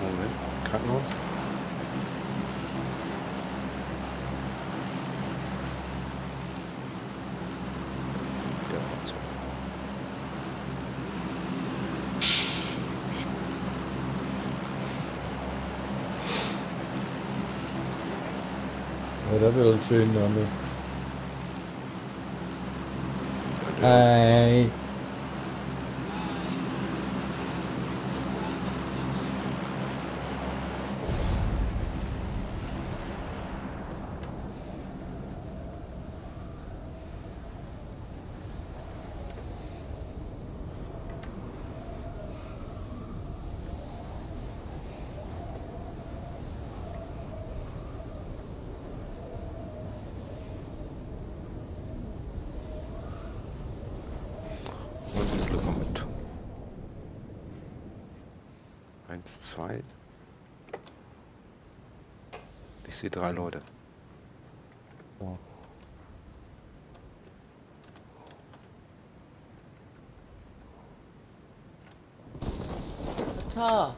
Moment. Krankenhaus? Der Fahrzeug. Ja, das wäre schön, damit. Hey. Und ein Glück noch mit. 1, 2. Ich sehe 3 Leute. Ja. 操！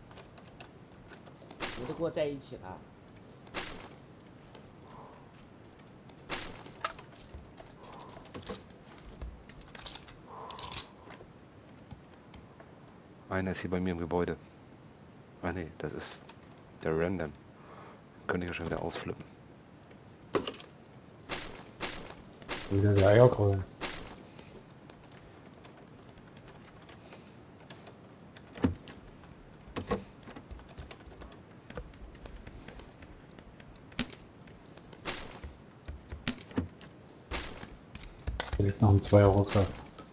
我都跟我在一起了。 Einer ist hier bei mir im Gebäude. Ah ne, das ist der Random. Könnte ich ja schon wieder ausflippen. Wieder der Eierkohl. Da liegt noch ein 2er-Rucksack.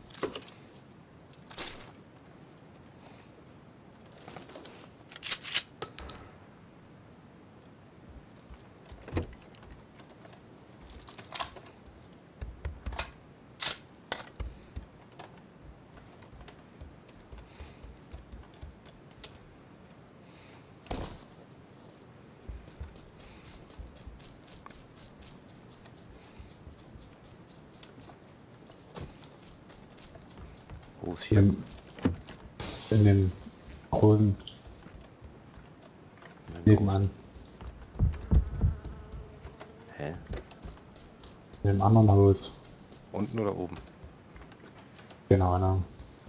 Wo ist hier? In dem großen nebenan. Hä? In dem anderen Haus. Unten oder oben? Keine Ahnung.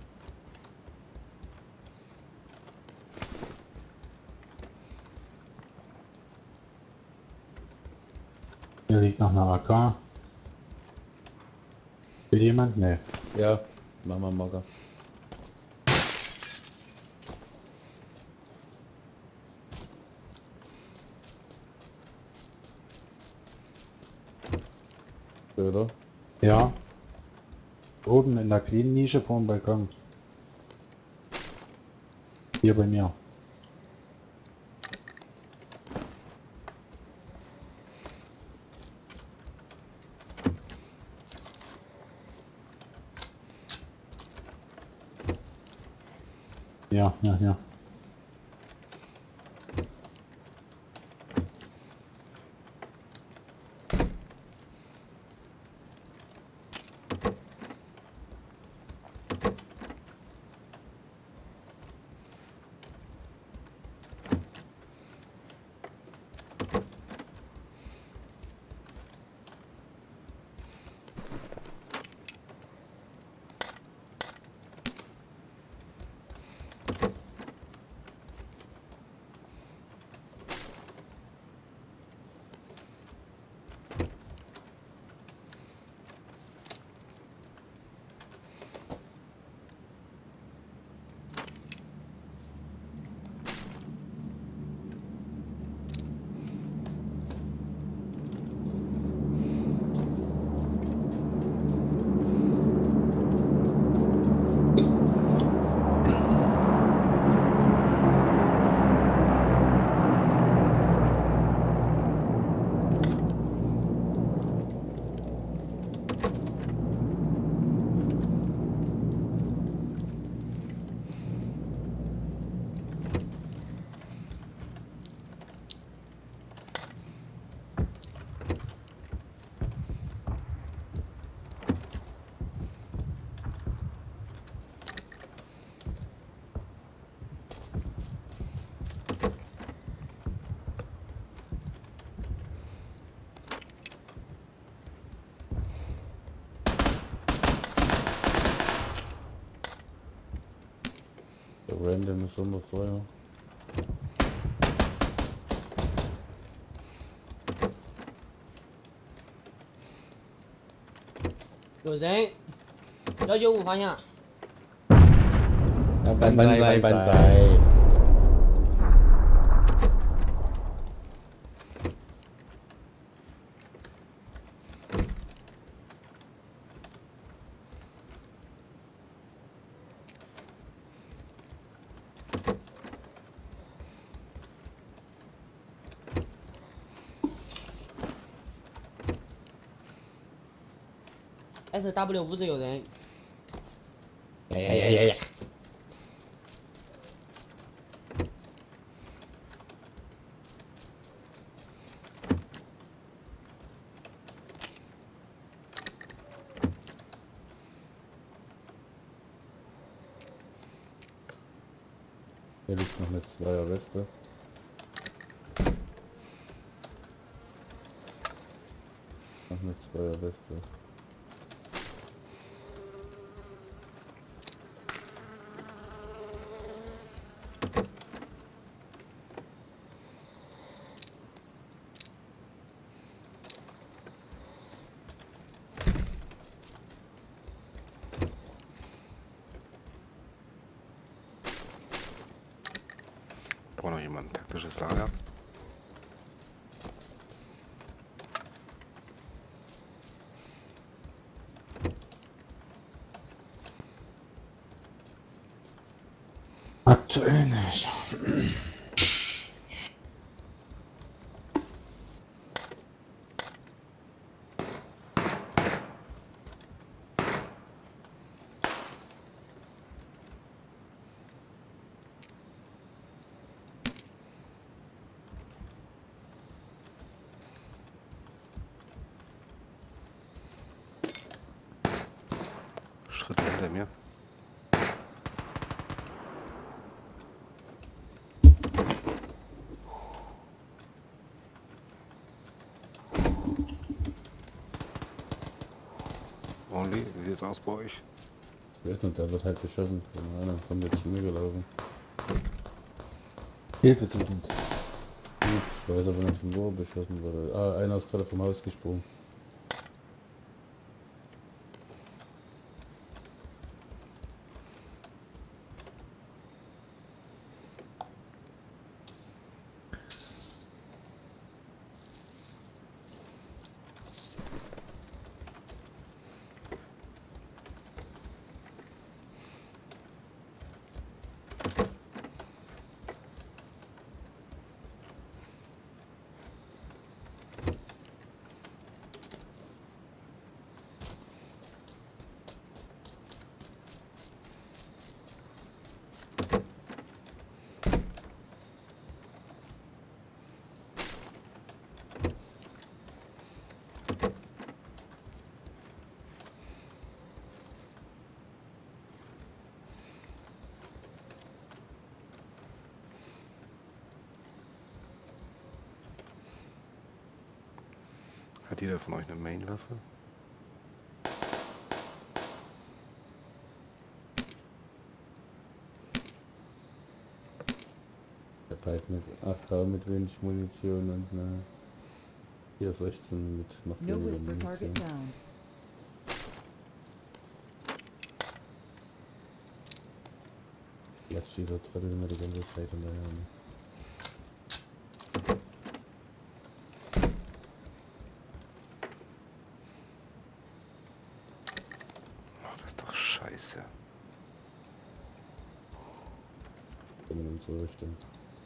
Hier liegt noch eine AK. Will jemand? Nee. Ja, mach mal Mogger. Oder? Ja. Oben in der kleinen Nische vor dem Balkon. Hier bei mir. Ja, ja, ja. Ende im Sommerfeuer. 有人195方向， Banzai. SW 屋子有人， Ja. Hier liegt noch eine Zweier-Weste. Noch eine Zweier-Weste. Braucht noch jemand ein taktisches Lager? Aktuell nicht. Schritte hinter mir. Only, wie sieht's aus bei euch? Ich weiß nicht, der wird halt beschossen. Keine Ahnung, kommt jetzt zu mir gelaufen. Hilfe suchend. Gut, ich weiß aber nicht, von wo er beschossen wurde. Ah, einer ist gerade vom Haus gesprungen. Hat jeder von euch eine Mainwaffe? Ich hab halt eine 8er mit wenig Munition und eine 416 mit noch No weniger whisper target Munition. found. Jetzt dieser Trottel immer die ganze Zeit hinterher. Ne? Oh, das ist doch scheiße. In unsere Richtung.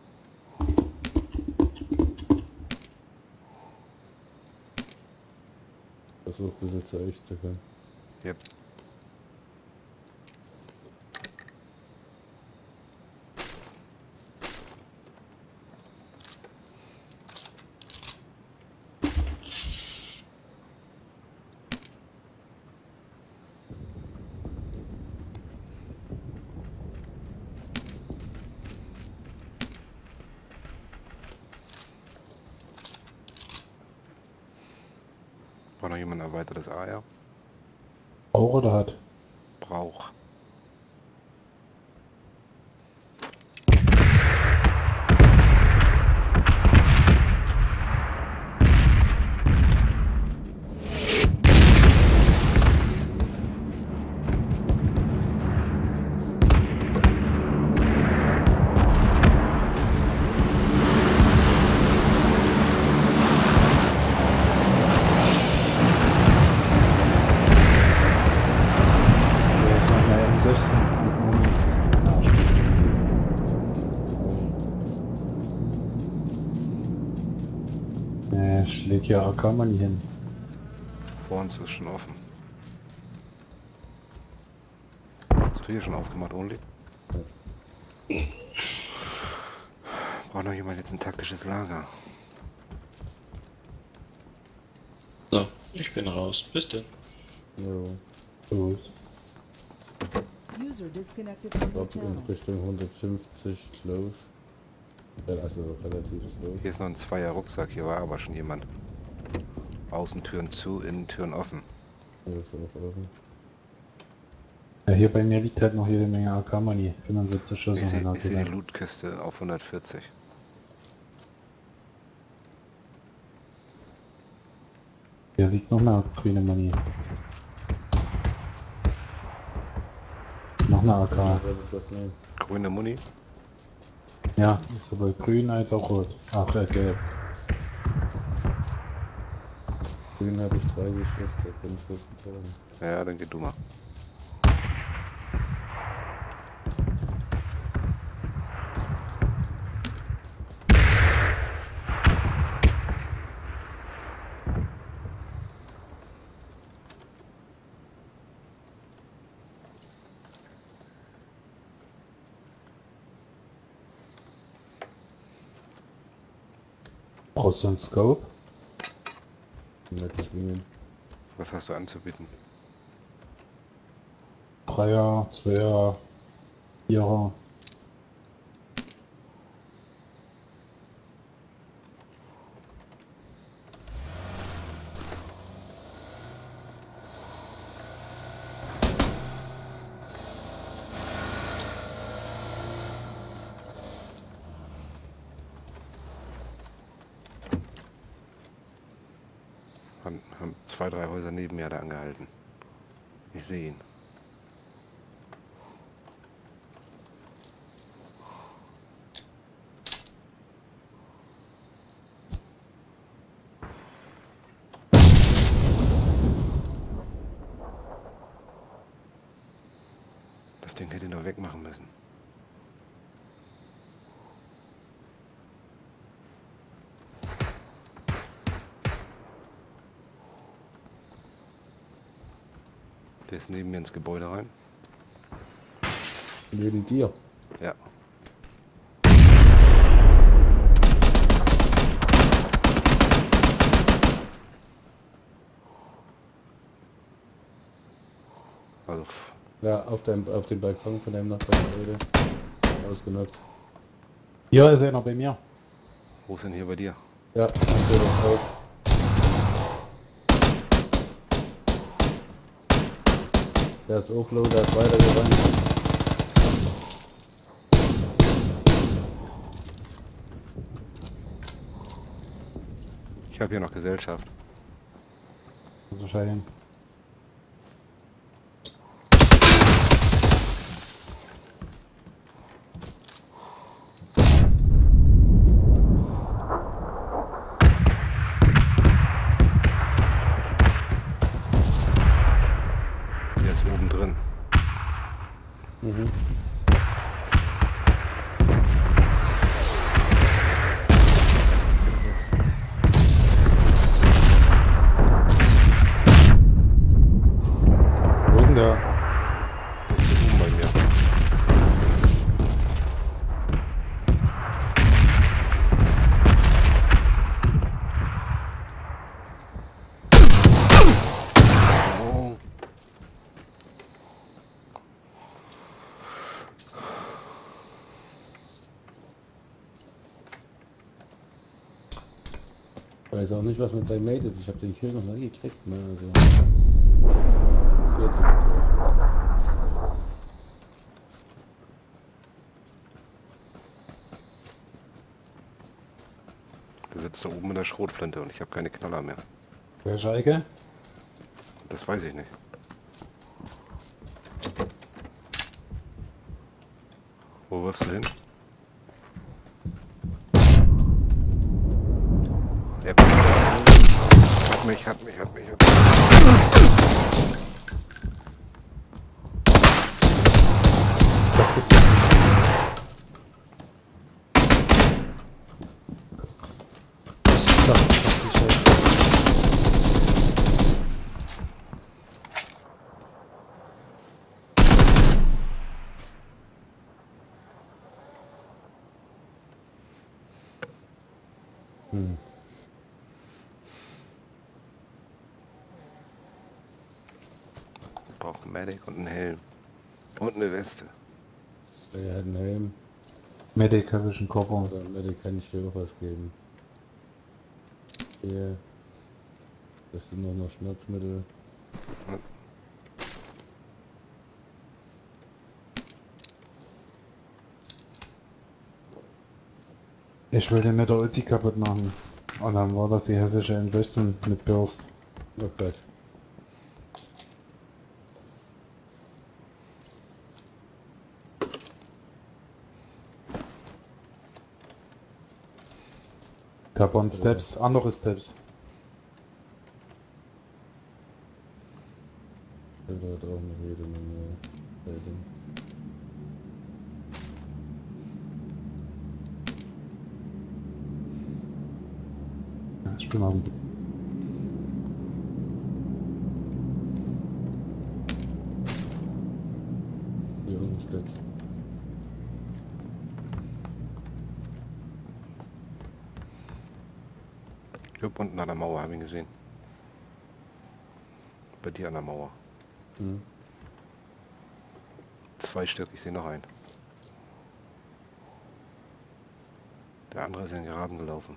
Versuch bis jetzt zu euch zu kommen. Yep. Braucht noch jemand ein erweitertes Eier? Auch oder hat? Braucht. Ne, ich leg hier AK-Money hin. Vor uns ist schon offen. Hast du hier schon aufgemacht, Only? Braucht noch jemand jetzt ein taktisches Lager? So, ich bin raus. Bis denn. Jo. Gut. User disconnected Ich from your glaube in channel. Richtung 150 close. Also relativ close. Hier ist noch ein Zweier Rucksack, hier war aber schon jemand. Außentüren zu, Innentüren offen. Hier ist auch offen. Ja, hier bei mir liegt halt noch jede Menge AK-Money. 75 Schuss Ich und sehe eine die AK. Lootkiste auf 140. Hier liegt noch mehr grüne Money. Noch eine Ja, AK. werde ich was nehmen. Grüne Muni. Ja, ist sowohl grün als auch rot. Ach, gelb. Grün habe ich 30 Schuss, da kann ich was gebrauchen. Ja, dann geh du mal. Brauchst du einen Scope? Nicht zwingend. Was hast du anzubieten? 3er, 2er, 4er. Haben 2, 3 Häuser neben mir da angehalten. Ich sehe ihn. Das Ding hätte ich noch wegmachen müssen. Der ist neben mir ins Gebäude rein. Neben dir. Ja. Also, Ja, auf dem Balkon von deinem Nachbarn heute. Ausgenockt. Hier ist er noch bei mir. wo ist denn hier bei dir? Ja, steht auch drauf. Der ist auch low, der ist weitergerannt. Ich habe hier noch Gesellschaft. Unterscheiden. Der ist oben drin. Mhm. Wo ist denn der? Der ist hier oben bei mir. Oh. Weiß auch nicht, was mit seinem Mate ist. Ich habe den Kill noch nie gekriegt, ne? Also. Jetzt Der sitzt da oben in der Schrotflinte und ich habe keine Knaller mehr. Welche Ecke? Das weiß ich nicht. Wo wirfst du hin? Er hat mich. Das gibt's nicht. Das ist Hm. Braucht einen Medic und einen Helm. Und eine Weste. Er hat einen Helm. Medic habe ich einen Koffer. Oder Medic kann ich dir auch was geben. Hier. Das sind noch Schmerzmittel. Ich will den mit der Uzi kaputt machen. Und dann war das die hessische M16 mit Burst. Oh Gott. Carbon Steps, andere Steps. Der hat auch noch jede Menge Kleidung. Ja, ich bin am. Hier unten steht. Jupp, unten an der Mauer, habe ich ihn gesehen. Bei dir an der Mauer. Hm. 2 Stück, ich sehe noch einen. Der andere ist in den Graben gelaufen.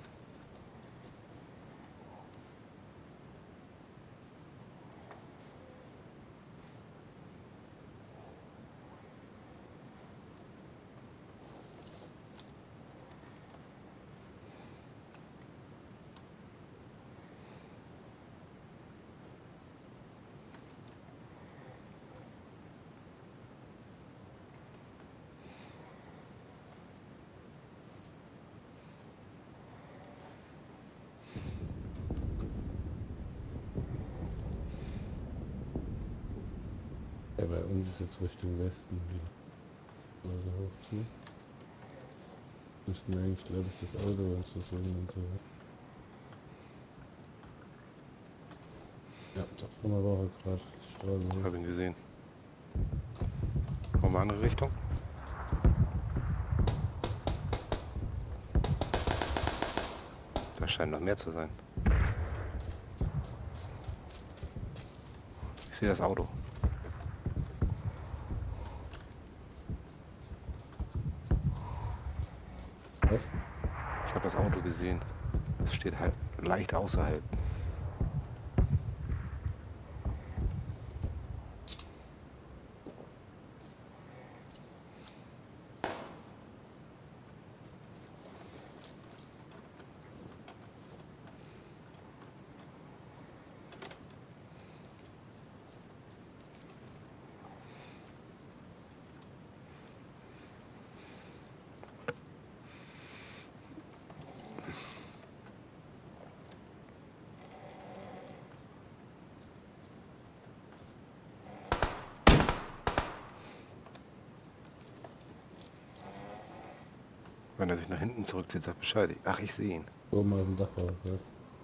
Ja, bei uns ist jetzt Richtung Westen wieder. Also hoch zu. Müssten wir eigentlich, glaube ich, das Auto uns versuchen und so. Ja, da vorne war er gerade die Straße hoch. Habe ihn gesehen. Wollen wir andere Richtung? Da scheint noch mehr zu sein. Ich sehe das Auto. Was? Ich habe das Auto gesehen. Es steht halt leicht außerhalb. Wenn er sich nach hinten zurückzieht, sagt Bescheid. Ach, ich sehe ihn. Oben auf dem Dach war er. Ja.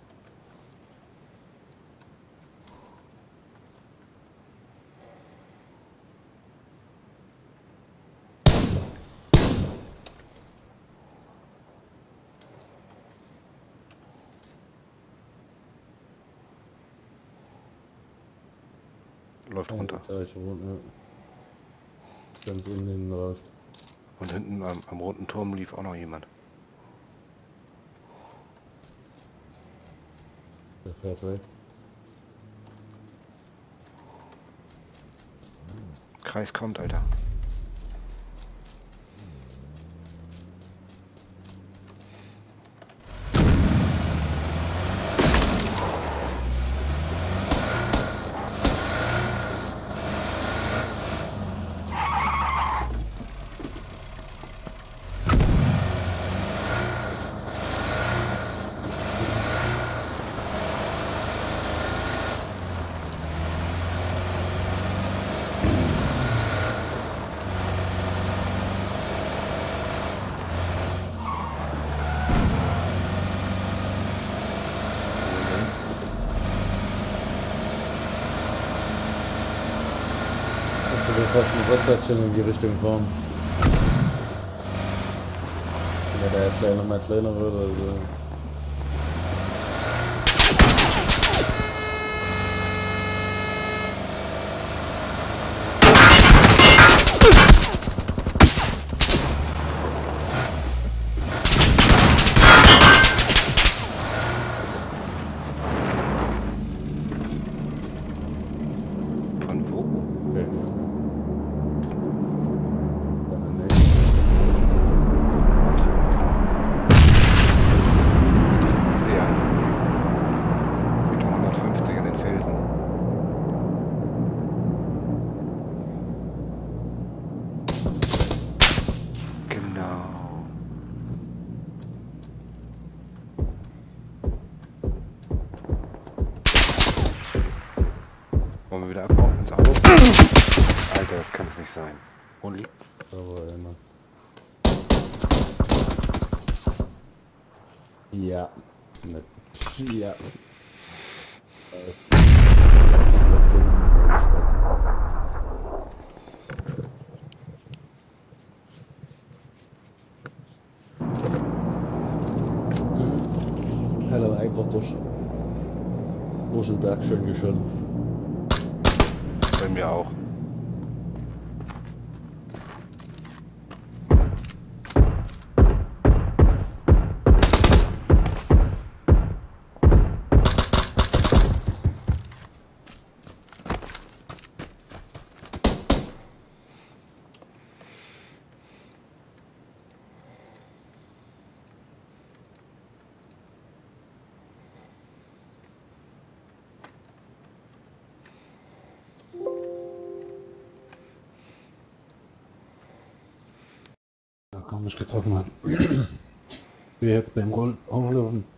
Läuft runter. Da ist rot, ja. Ganz unten hinten raus. Und hinten am roten Turm lief auch noch jemand. Der fährt weg. Kreis kommt, Alter. Ich will fast einen Rückwärtschen in die Richtung fahren. Wenn der jetzt gleich nochmal kleiner wird oder so. Genau. Wollen wir wieder abbauen ins Auto? Alter, das kann es nicht sein. Uli? Aber immer. Ja. Ne. Ja. Hat aber einfach durch den Berg schön geschossen. Bei mir auch. Da kann mich getroffen haben. Wie jetzt beim Auflaufen.